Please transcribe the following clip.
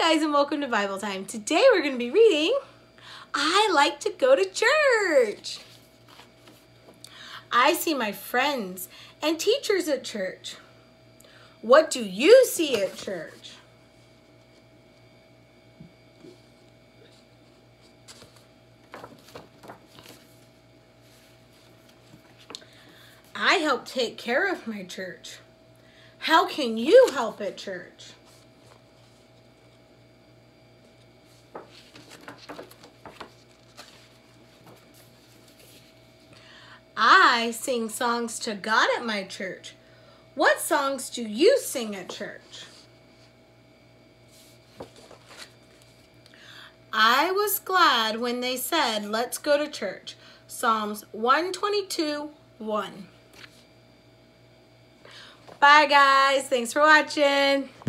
guys, and welcome to Bible Time. Today we're going to be reading, I like to go to church. I see my friends and teachers at church. What do you see at church? I help take care of my church. How can you help at church? I sing songs to God at my church. What songs do you sing at church? I was glad when they said, let's go to church. Psalms 122:1. Bye guys, thanks for watching.